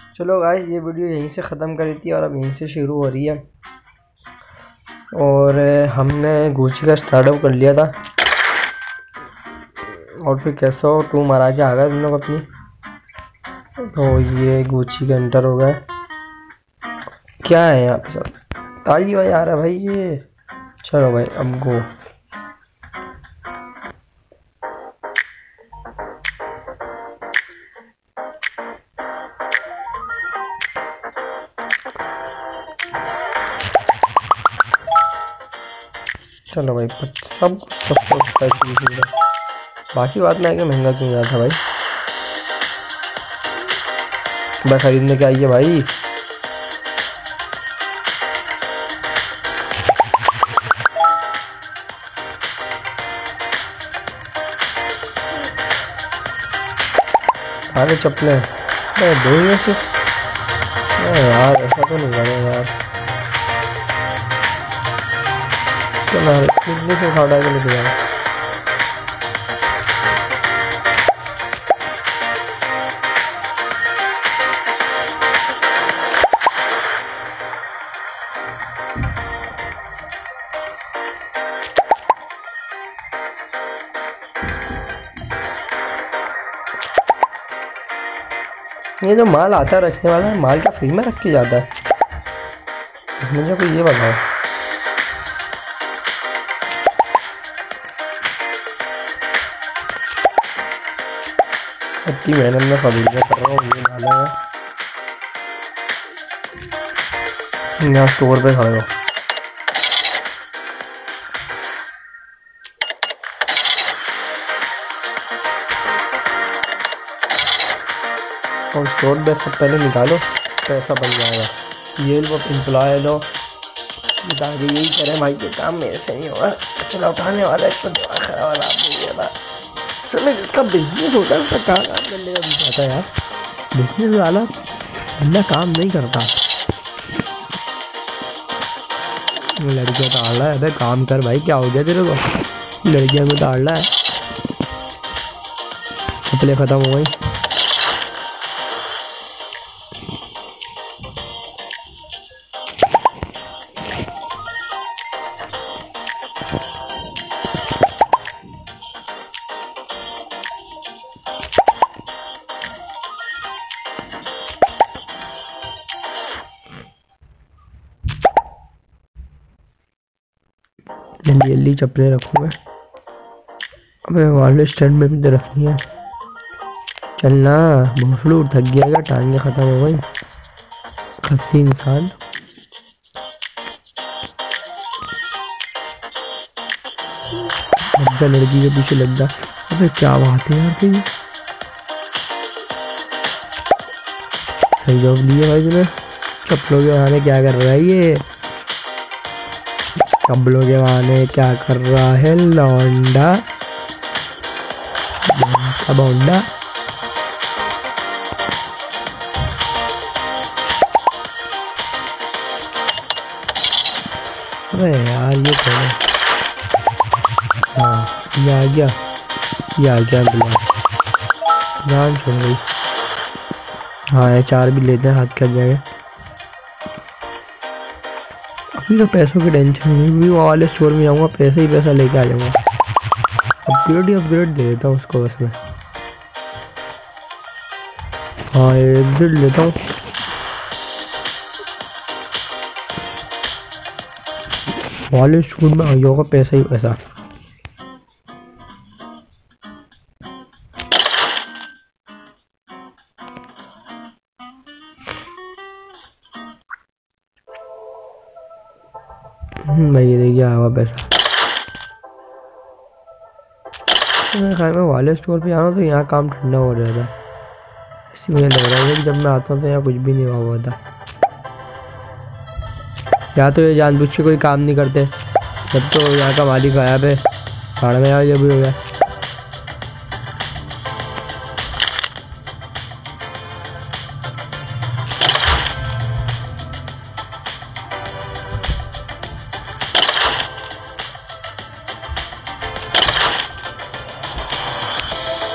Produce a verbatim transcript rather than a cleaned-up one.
चलो गाइस, ये वीडियो यहीं से ख़त्म करी थी और अब यहीं से शुरू हो रही है। और हमने गुची का स्टार्टअप कर लिया था और फिर कैसे हो टू मारा के आ गए तुम लोग अपनी। तो ये गुची का एंटर हो गया। क्या है यहाँ पे सब ताली भाई आ रहा है भाई ये। चलो भाई अब गो। चलो भाई सब सब सब्सक्राइब। बाकी बात में आगे महंगा क्यों गया था भाई। भाई खरीदने के आइए भाई। आगे चप्पलें दो ही सिर्फ यार, ऐसा तो नहीं करना यार। चलो कितने से उठा के लेके जाओ। ये जो माल आता है रखने वाला है, माल क्या फ्री में रख के जाता है इसमें? जो कोई ये बताओ। इतनी मेहनत में फबीला कर रहा हूँ, ये डाला है यहाँ स्टोर पे खड़े हो। और स्टोर पे सब पहले निकालो, पैसा बन जाएगा। ये लो एम्प्लॉय लो, ताकि यही करें भाई के काम मेरे से नहीं होगा। चला उठाने वाला एक तो दिमाग खराब वाला आदमी दिया था। चलो जिसका बिजनेस होता है उसका कहाँ काम करने का दिखाता है यार। बिजनेस वाला बंदा काम नहीं करता। लड़कियाँ ताड़ रहा है। अबे काम कर भाई, क्या हो गया तेरे को? लड़कियाँ में ताड़ रहा है। चप्पलें ख़त्म हो गई। जल्दी जल्दी चप्पलें रखूँगा। अबे वाले स्टैंड में भी तो रखनी है। चलना भोसड़ू, थक गया क्या? टांगे ख़त्म हो गई। खस्सी इंसान। लग जा लड़की के पीछे लग जा। अबे क्या बात है यार तेरी। सही जॉब लिए भाई तूने। चप्पलों के बहाने क्या कर रहा है ये? चप्पलों के बहाने क्या कर रहा है लौंडा? बोंडा। अबे यार ये कौन है? हाँ ये आ गया, ये आ गया बुला। जान छोड़ गई। हाँ ये चार भी लेते हैं, हाथ कर जाएगा। अभी तो पैसों की टेंशन नहीं हुई। वो वाले स्टोर में जाऊँगा, पैसे ही पैसा लेके आ जाऊँगा। अपग्रेड ही अपग्रेड दे देता हूँ उसको बस में। हाँ एग्जिट लेता हूँ। वाले स्टोर में आइए होगा, पैसा ही पैसा। भाई ये देखिए आया हुआ पैसा। मैं ख्याल में वाले स्टोर पे आना तो यहाँ काम ठंडा हो रहा था। ऐसी मुझे लग रहा है कि जब मैं आता हूँ तो यहाँ कुछ भी नहीं हुआ था। या तो ये जानबूझ के कोई काम नहीं करते। जब तो यहाँ का मालिक आया पे भाड़ में आया, जब भी हो गया।